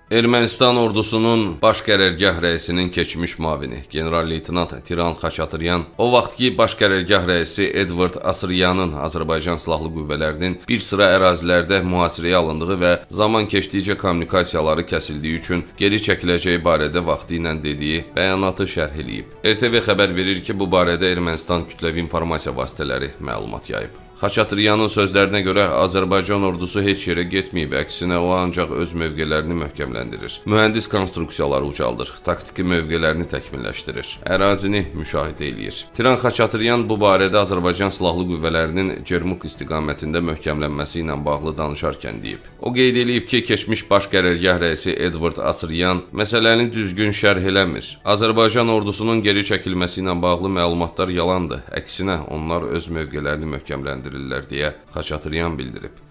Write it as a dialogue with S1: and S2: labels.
S1: Ermənistan ordusunun baş qərargah rəisinin keçmiş müavini general-leytenant Tiran Xaçatıryan o vaxt ki, baş qərargah rəisi Edvard Asıryanın Azərbaycan Silahlı Qüvvələrinin bir sıra ərazilərdə mühasirəyə alındığı və zaman keçdikcə kommunikasiyaları kəsildiyi üçün geri çəkiləcəyi barədə vaxtı ilə dediyi bəyanatı şərh eləyib. RTV xəbər verir ki, bu barədə Ermənistan kütləvi informasiya vasitələri məlumat yayıb. Xaçatıryanın sözlərinə görə Azərbaycan ordusu heç yerə getməyib, əksinə o ancaq öz mövqelərini möhkəmləndirir. Mühəndis konstruksiyaları ucaldır, taktiki mövqelərini təkmilləşdirir, ərazini müşahidə eləyir. Tiran Xaçatıryan bu barədə Azərbaycan Silahlı Qüvvələrinin Cermuk istiqamətində möhkəmlənməsi ilə bağlı danışarkən deyib. O qeyd eləyib ki, keçmiş baş qərargah rəisi Edvard Asıryan məsələni düzgün şərh eləmir. Azərbaycan ordusunun geri çəkilməsi ilə bağlı məlumatlar yalandır, əksinə onlar öz mövqelərini möhkəmləndirir deyə Xaçatıryan bildirib.